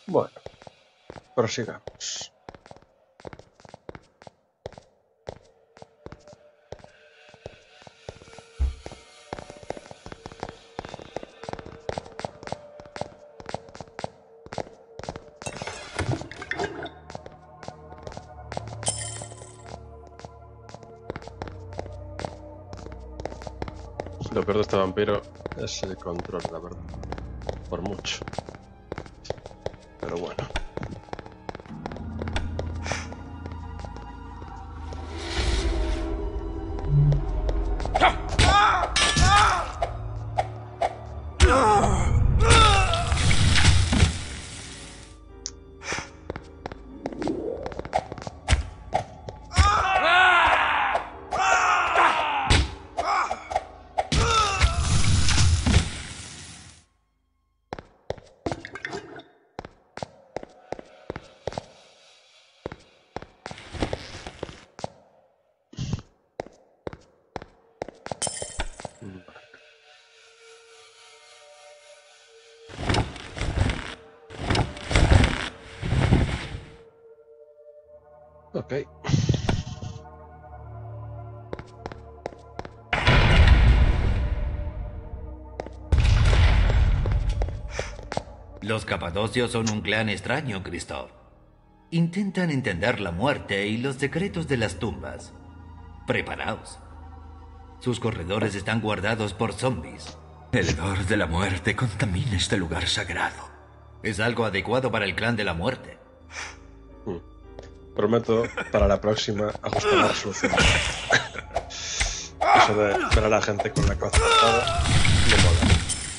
Bueno, prosigamos. Lo peor de este vampiro es el control, la verdad. Por mucho. Pero bueno. Ok. Los capadocios son un clan extraño, Christoph. Intentan entender la muerte y los secretos de las tumbas. Preparaos. Sus corredores están guardados por zombies. El hedor de la muerte contamina este lugar sagrado. Es algo adecuado para el clan de la muerte. Prometo para la próxima ajustar la resolución. Eso de ver a la gente con la cabeza cortada me mola.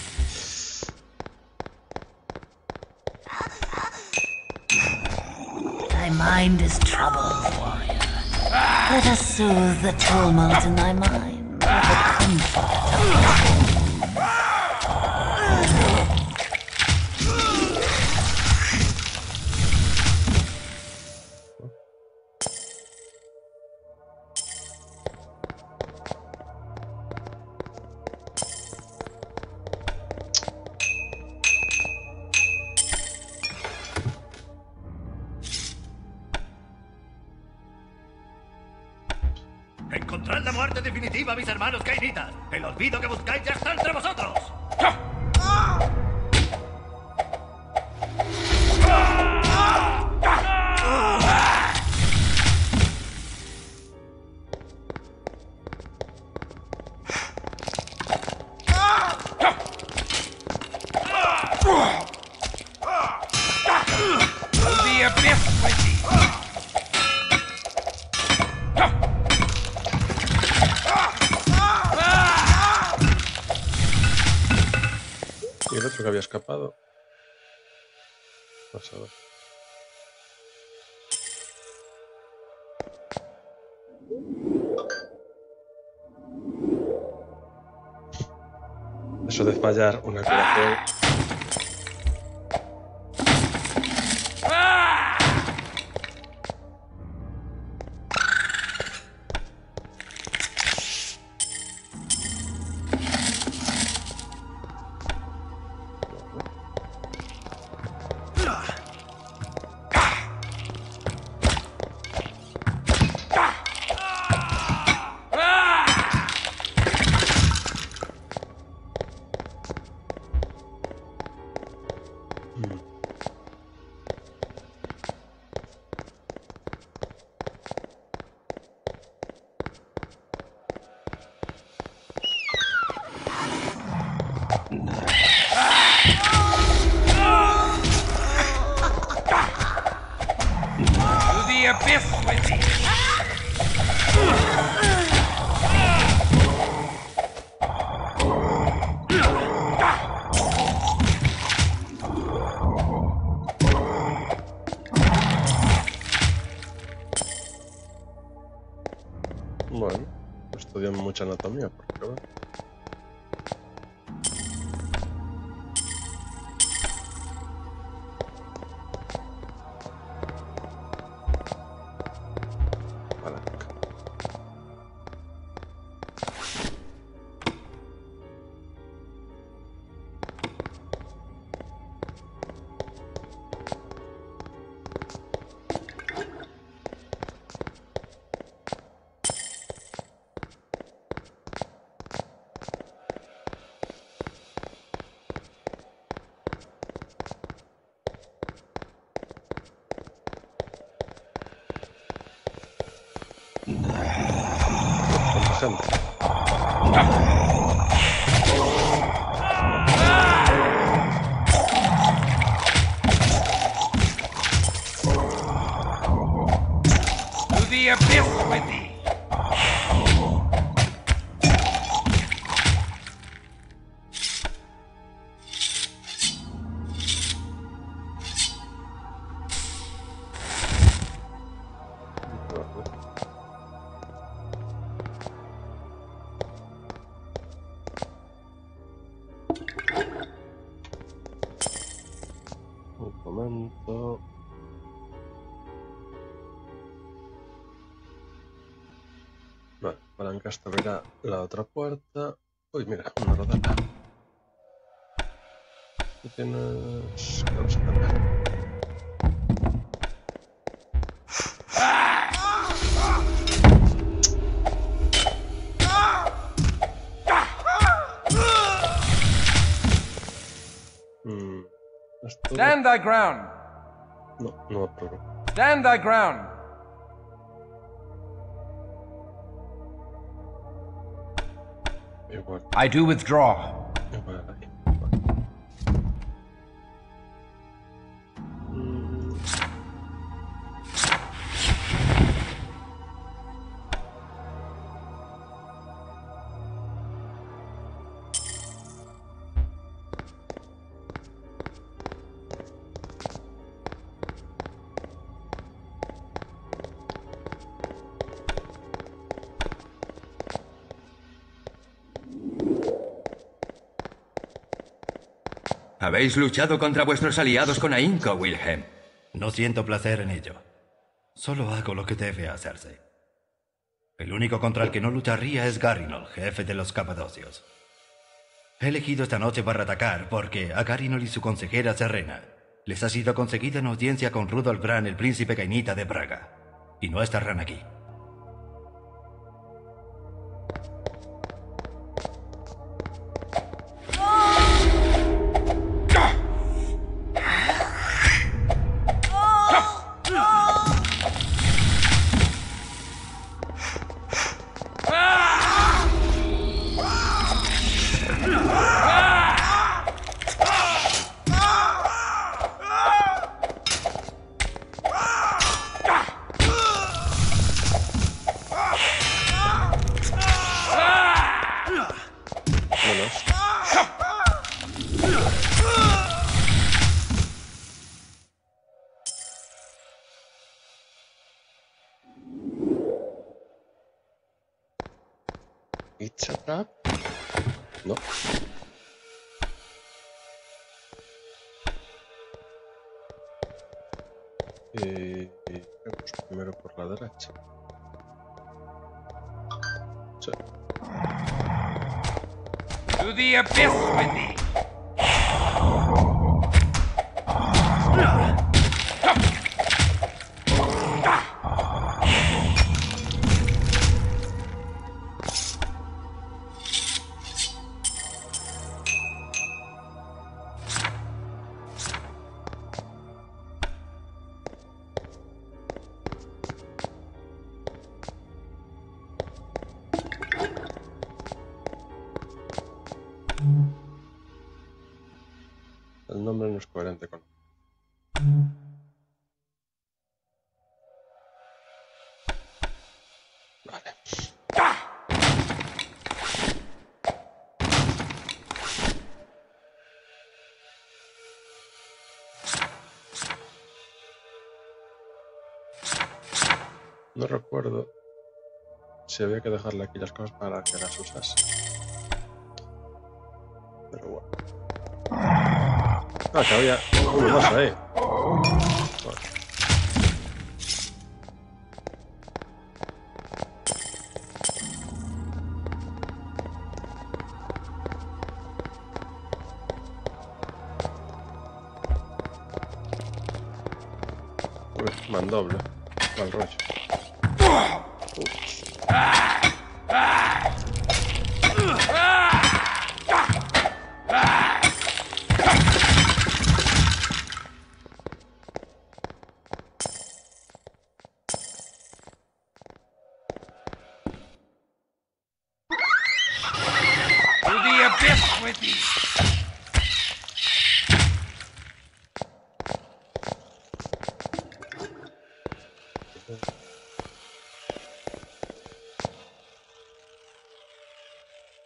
Thy mind is troubled, warrior. Let us soothe the tumult in thy mind with the comfort of the ¡Encontrad la muerte definitiva, mis hermanos cainitas! ¡El olvido que buscáis ya está entre vosotros! Y el otro que había escapado. Vamos a ver. Eso de fallar una curación. Bueno, estudié mucha anatomía, porque bueno. Palanca. gente. To the abyss with thee! Un momento. Vale, palanca hasta abrirá la otra puerta. Uy, mira, una rodela. Y tienes... ¿qué vamos a cambiar? Esto... Stand thy ground! No, no apruebo. Stand thy ground! Igual, I do withdraw. igual ahí. Vale. Habéis luchado contra vuestros aliados con ahínco, Wilhelm. No siento placer en ello. Solo hago lo que debe hacerse. El único contra el que no lucharía es Garinol, jefe de los Capadocios. He elegido esta noche para atacar porque a Garinol y su consejera Serena les ha sido conseguida en audiencia con Rudolf Bran, el príncipe cainita de Praga. Y no estarán aquí. Menos. It's a trap. No. Vamos primero por la derecha. Sí. To the abyss with thee! El nombre no es coherente con... Vale. No recuerdo si había que dejarle aquí las cosas para que las usase. Pero bueno. Ah, que había uno más ahí. Vale. Uy, mandoble. Mal rollo. Ups.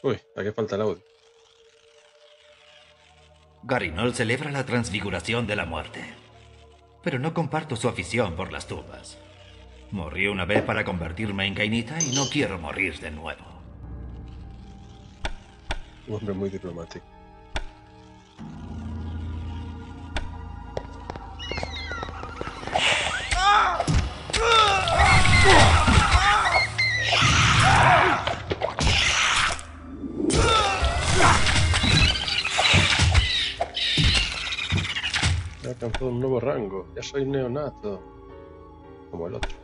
Uy, aquí falta el audio. Garinol celebra la transfiguración de la muerte. Pero no comparto su afición por las tumbas. Morí una vez para convertirme en Cainita y no quiero morir de nuevo. Un hombre muy diplomático. He alcanzado un nuevo rango. Ya soy neonato. Como el otro.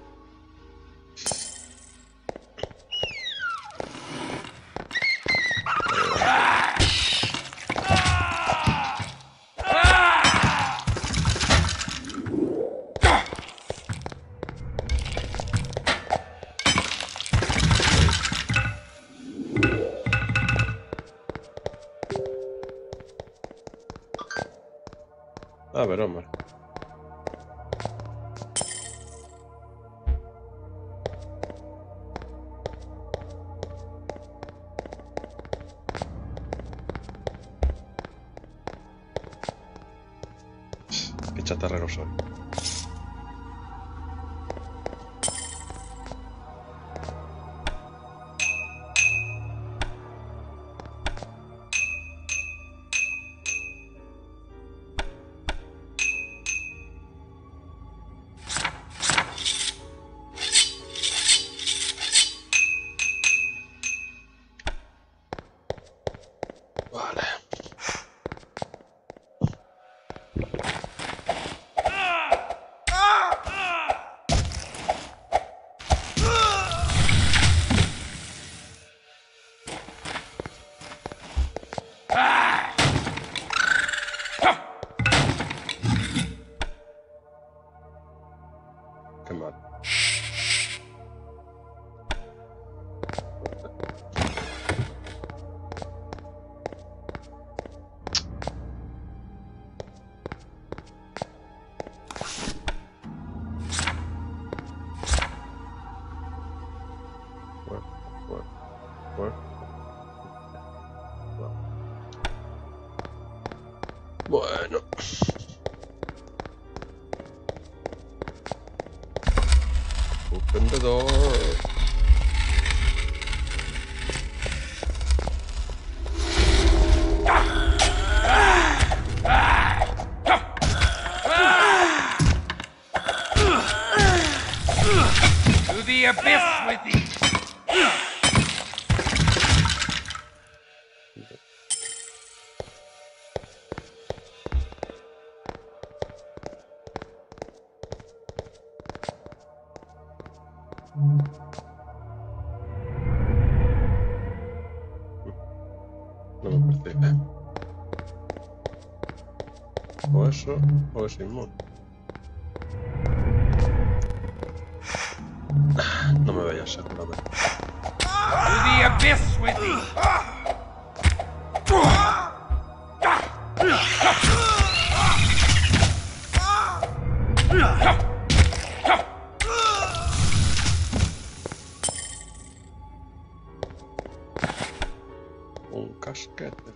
A ver, hombre. Qué chatarrero soy. Vale. Qué mal. Bueno. Open the door. To the abyss with thee! No me percibe. O eso, o es inmune. No me vayas seguramente. To the abyss with thee! Un casquete.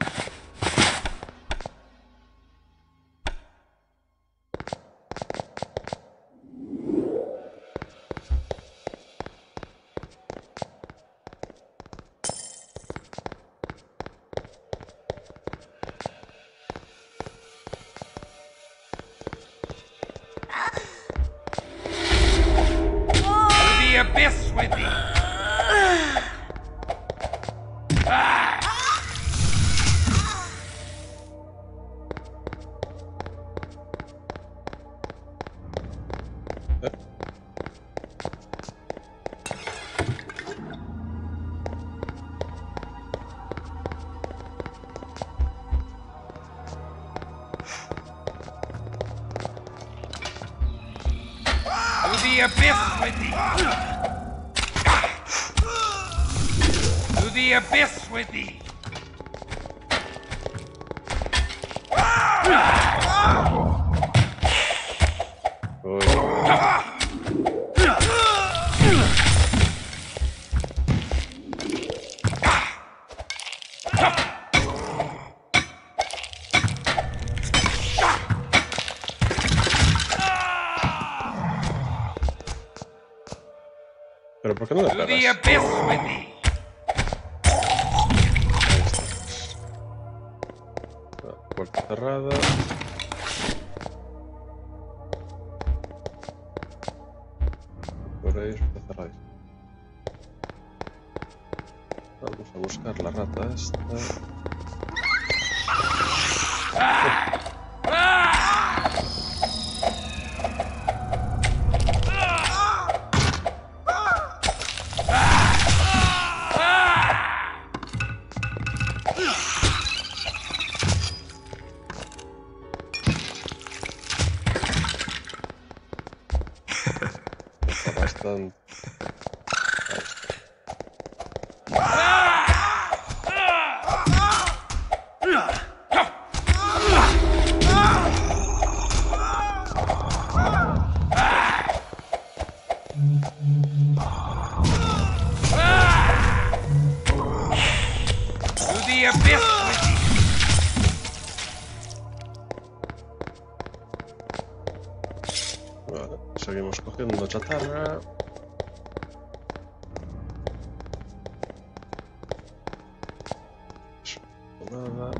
To the abyss with thee! To the abyss with thee! To the abyss with thee! Uy. Pero ¿por qué no le To the pegas? abyss with thee! Ahí estamos. Puerta cerrada. Por ahí está cerrado. Vamos a buscar la rata esta. Está bastante. To the abyss with thee! Vale, seguimos cogiendo chatarra. Nada.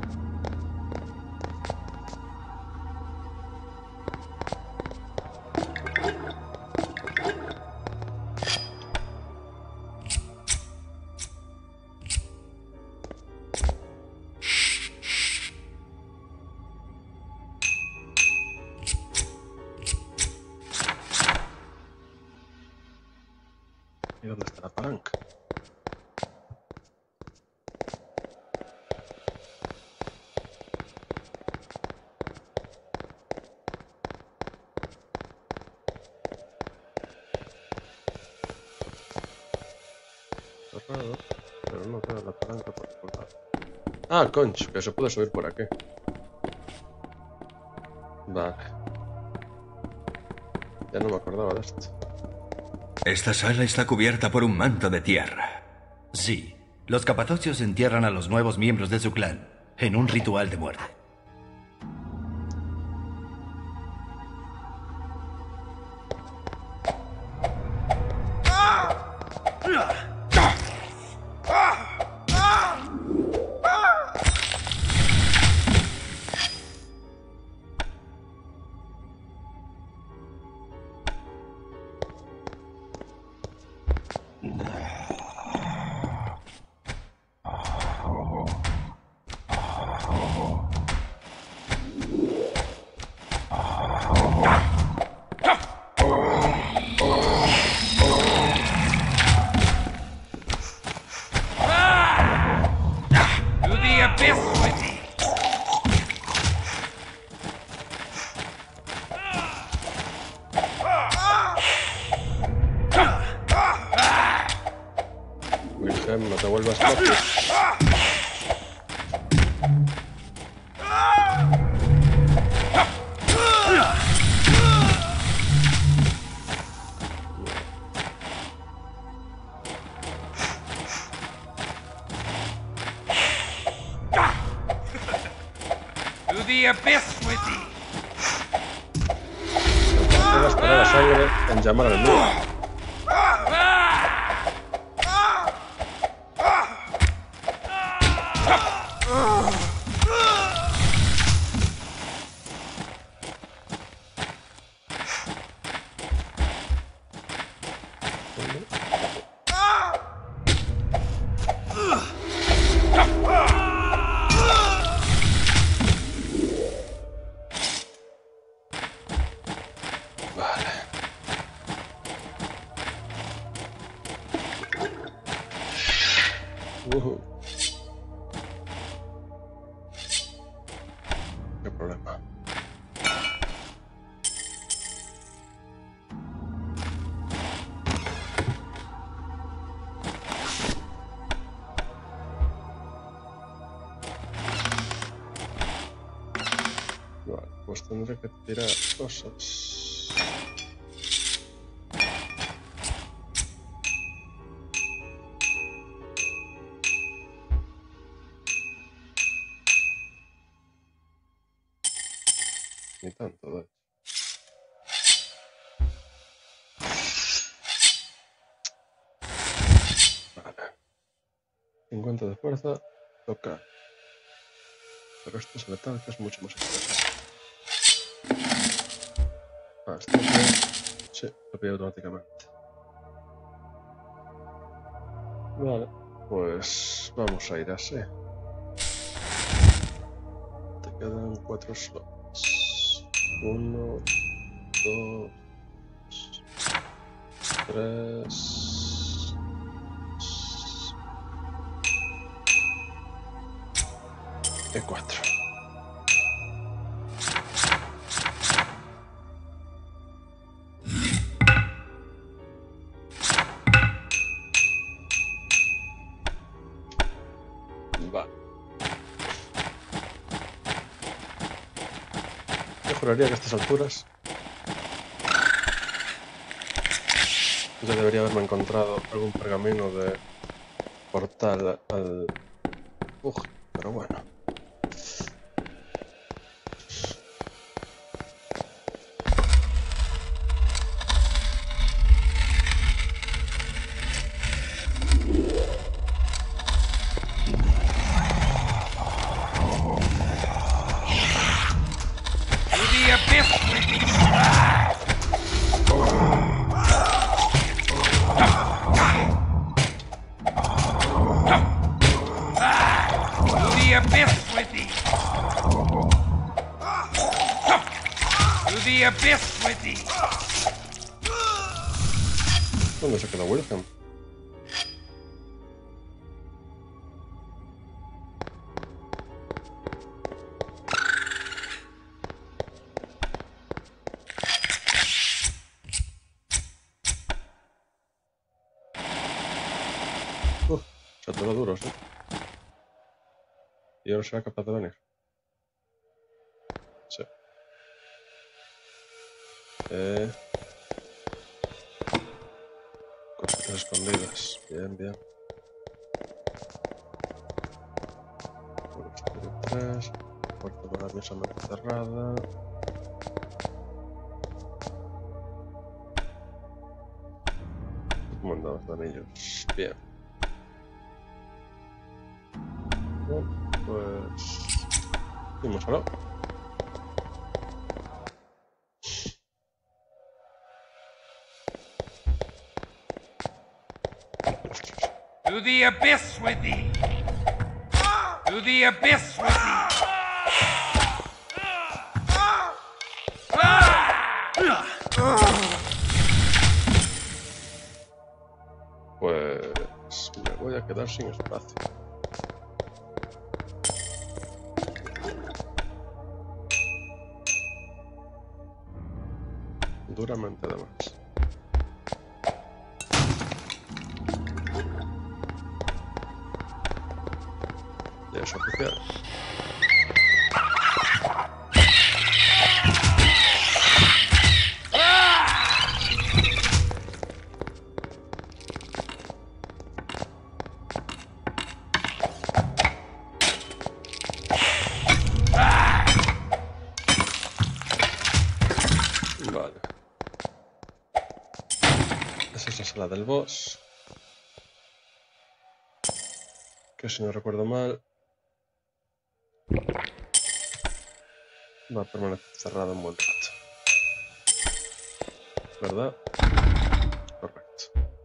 ¿Y dónde está la palanca? Cerrado, pero no veo la palanca por ningún lado. Ah, concho, que se puede subir por aquí. Vale. Ya no me acordaba de esto. Esta sala está cubierta por un manto de tierra. Sí, los capatocios entierran a los nuevos miembros de su clan en un ritual de muerte. To the abyss with thee! Wilhelm, no te vuelvas loco. To the abyss with thee! Puedes poner la sangre en llamar al muro. Vale. Qué problema. Vale, pues tendré que tirar cosas. Ni tanto, de hecho. 50 de fuerza. Toca. Pero esto es letal, que es mucho más interesante. Ah, esto que... Sí, lo pilla automáticamente. Vale, pues vamos a ir así. Te quedan 4 slots. 1, 2, 3 y 4. Vale. Yo juraría que a estas alturas ya debería haberme encontrado algún pergamino de portal al bug, pero bueno. To the abyss with thee! To the abyss with thee! To the abyss with thee! ¿Dónde se queda Wilhelm? Se atoró duro, sí. Y ahora será capaz de venir. Sí. Cositas escondidas. Bien, bien. 3. Puerta maravillosamente cerrada. ¿Cómo andamos de anillos? Bien. Bueno, pues... Vamos ahora. To the abyss with thee! To the abyss with thee! Pues... me voy a quedar sin espacio. Duramente además. Ya es oficial. Vale. Esa es la sala del boss. Que si no recuerdo mal va a permanecer cerrado un buen rato. ¿Verdad? Correcto.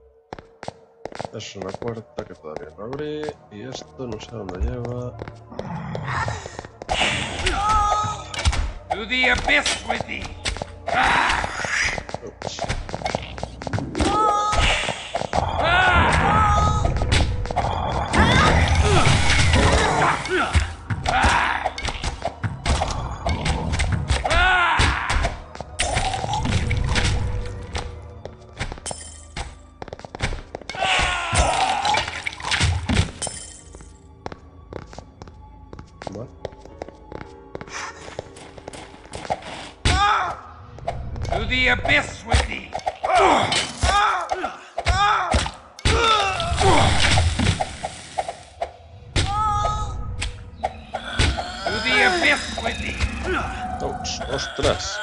Es una puerta que todavía no abrí. Y esto no sé a dónde lleva. To the abyss with thee! Ups. Vale. To the abyss with thee! To the abyss with thee! Ouch, ¡ostras!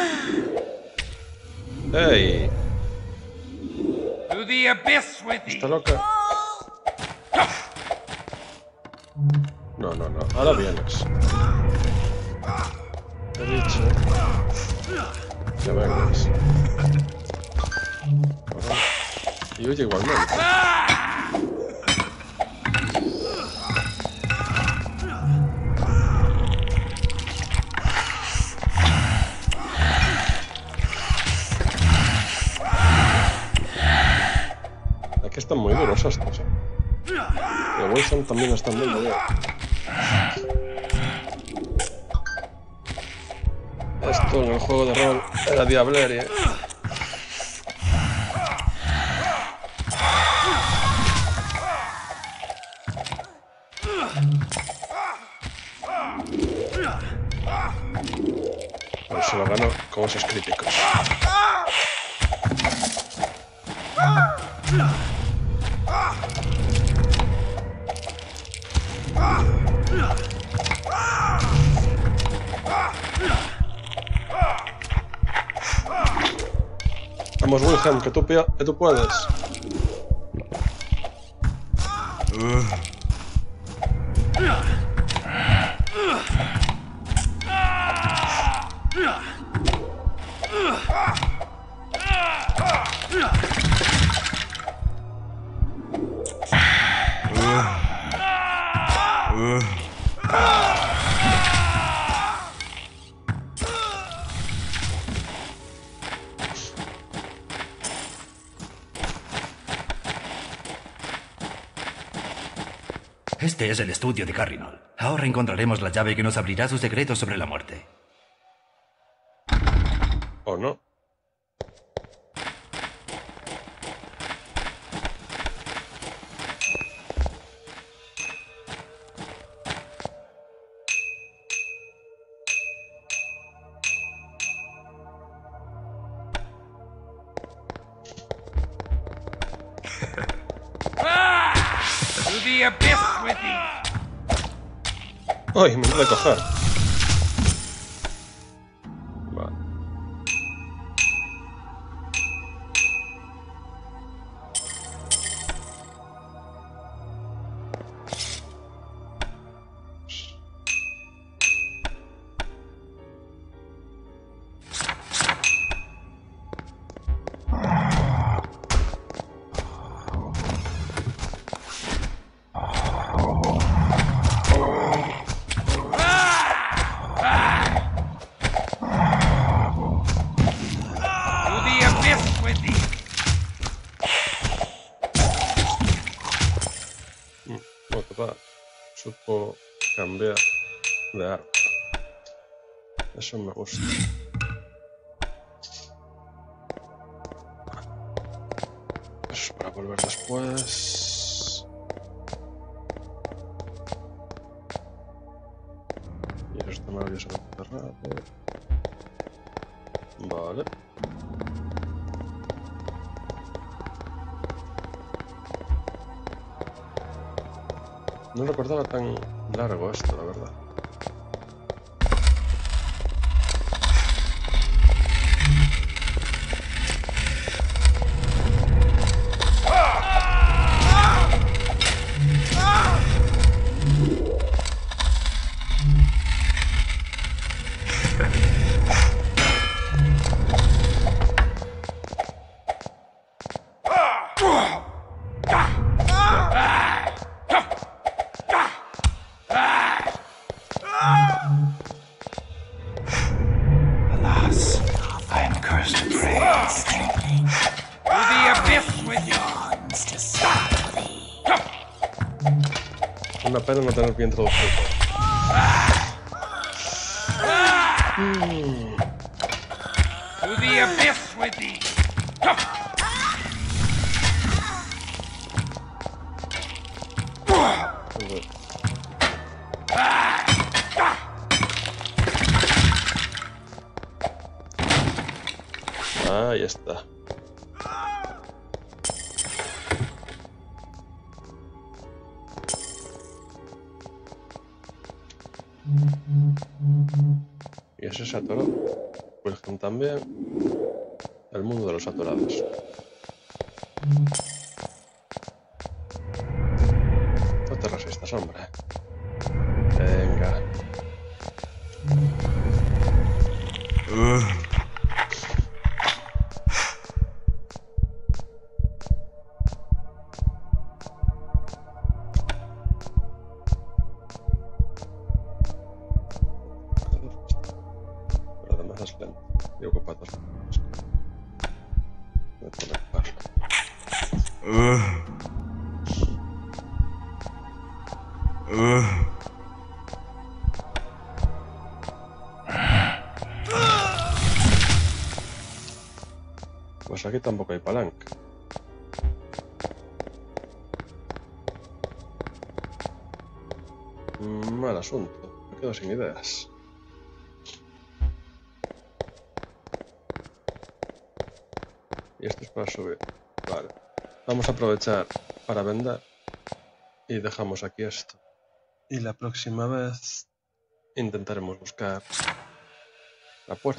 ¡Ey! To the abyss with thee! ¡Está loca! No, no, no. Ahora vienes. He dicho que vengas. Ahora. Y huye igualmente. Aquí están muy duros estos, Y Wilson también están muy bien. Esto en el juego de rol era Diablerie. Pero se lo ganó con esos críticos. Vamos, Wilhelm, que tú puedes. Este es el estudio de Carrinol. Ahora encontraremos la llave que nos abrirá sus secretos sobre la muerte. ¿O no? To the abyss with thee! ¡Ay, me voy a coger! Vale. To the abyss with thee! Bueno, va. Supo cambiar de arma. Eso me gusta. Eso es para volver después. Y esto me había cerrado. Vale. No recordaba tan largo esto, la verdad. Alas, I am cursed to pray. To the abyss with thee! Una pena no tener bien traducido. To the abyss with thee! Ahí está. Y ese se atoró. Wilhelm también. El mundo de los atorados. No te resistas, hombre. Y ocupados. Voy a conectarlo. Pues aquí tampoco hay palanca. Mal asunto. Me quedo sin ideas. Y esto es para subir. Vale. Vamos a aprovechar para vender. Y dejamos aquí esto. Y la próxima vez intentaremos buscar la puerta.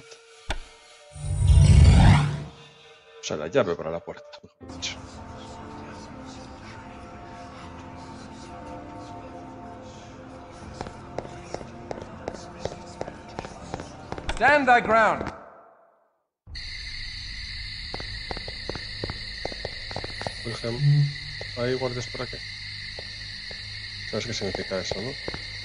O sea, la llave para la puerta, mejor dicho. Stand thy ground. Wilhelm, ¿hay guardias por aquí? ¿Sabes qué significa eso, no?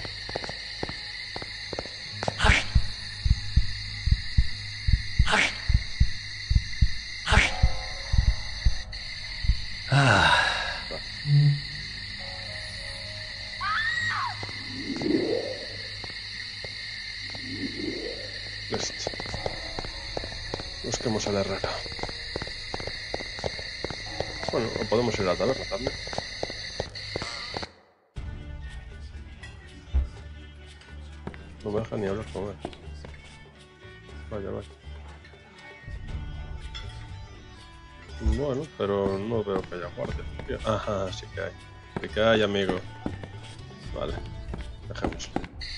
Listo. Busquemos al herrero. Bueno, o podemos ir a la taberna también. No me deja ni hablar con él. Vaya, vaya. Bueno, pero no veo que haya guardia. Ajá, sí que hay. Sí que hay, amigo. Vale, dejémoslo.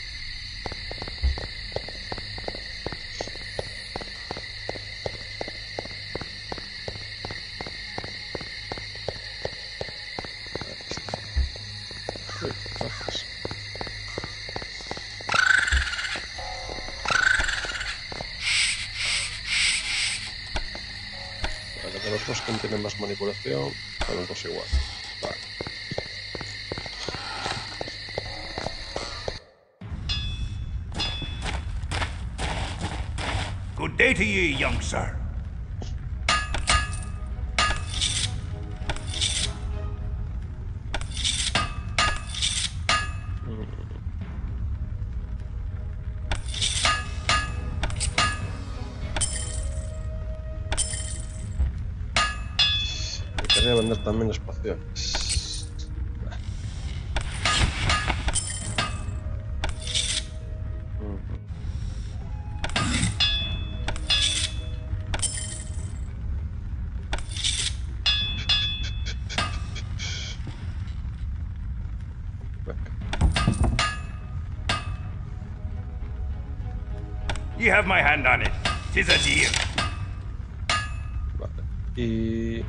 Uy, gracias. Vale, de los dos que tienen más manipulación, a los dos igual. Vale. Good day to ye, young sir. Y quería vender también las pociones. Ye have my hand on it. 'Tis a deal. Vale. Y...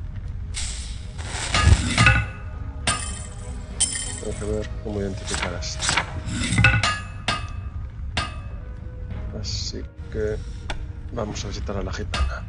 tengo que ver cómo identificar esto. Así que... vamos a visitar a la gitana.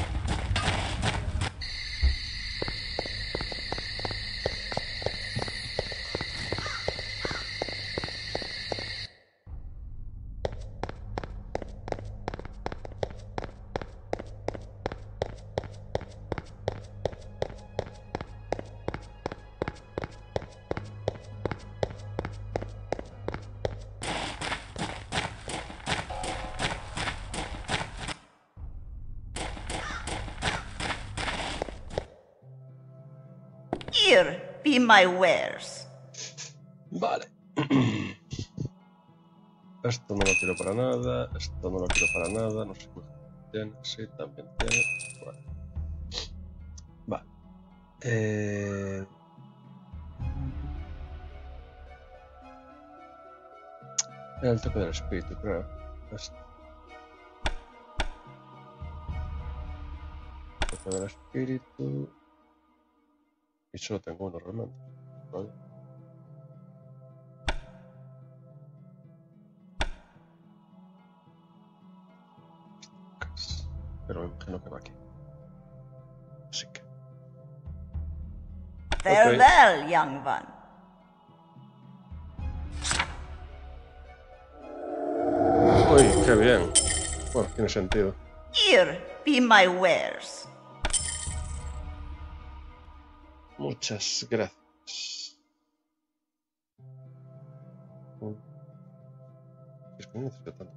Here be my wares. Vale. Esto no lo quiero para nada. Esto no lo quiero para nada. No sé qué tiene. Sí, también tiene. Vale. Vale. Era el toque del espíritu, creo. Esto. Toque del espíritu. Y solo tengo uno realmente. Vale. Pero me imagino que va aquí. Así que... Farewell, young one. Uy, qué bien. Bueno, tiene sentido. Here, be my wares. Muchas gracias. Es que no necesito tanto.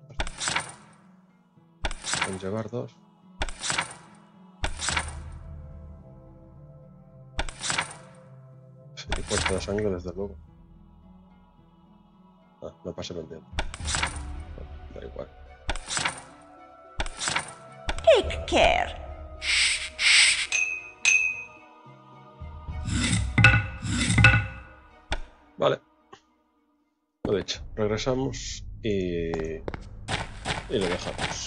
Con llevar 2. Sí, puerta de sangre, desde luego. Ah, me pasé pendiente. No, da igual. Take care. Vale. Lo dicho, regresamos y lo dejamos.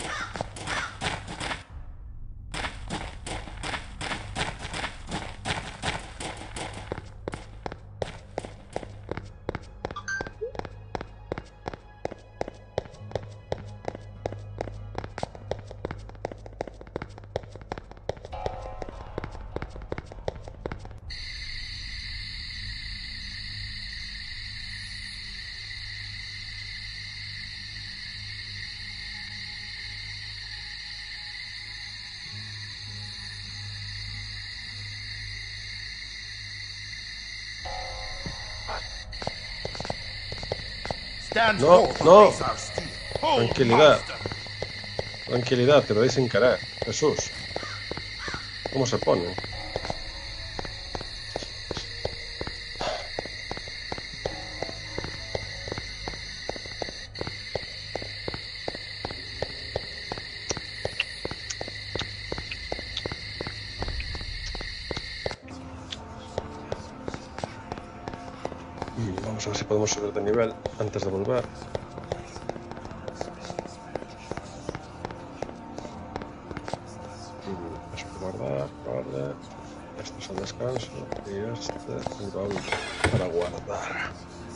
No, no. Tranquilidad. Tranquilidad, te lo doy sin querer. Jesús. ¿Cómo se pone? Vamos a ver si podemos subir de nivel antes de volver. Guardar, vale. Esto es el descanso y este el baúl para guardar.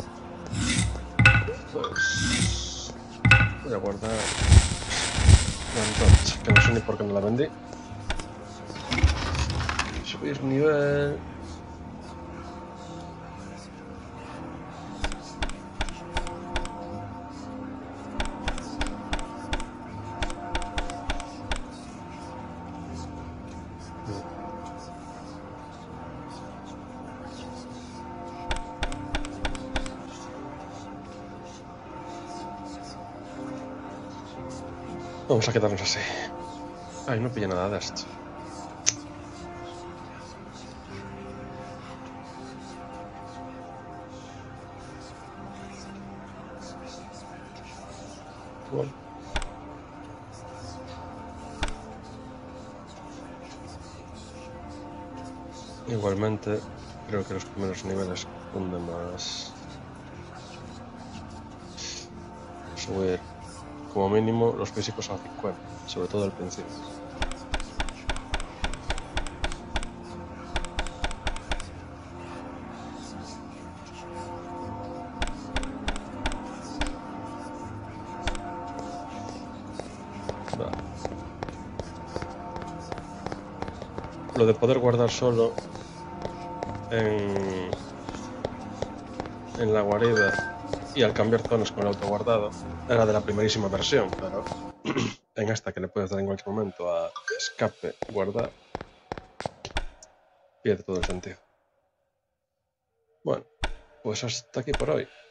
Pues voy a guardar la antorcha, que no sé ni por qué no la vendí. Subir nivel. Vamos a quedarnos así. Ay, no pillé nada de esto. Bueno. Igualmente, creo que los primeros niveles donde más subir como mínimo los físicos a 50, sobre todo al principio. Vale. Lo de poder guardar solo en la guarida y al cambiar zonas con el autoguardado era de la primerísima versión, pero en esta que le puedes dar en cualquier momento a escape, guardar, pierde todo el sentido. Bueno, pues hasta aquí por hoy.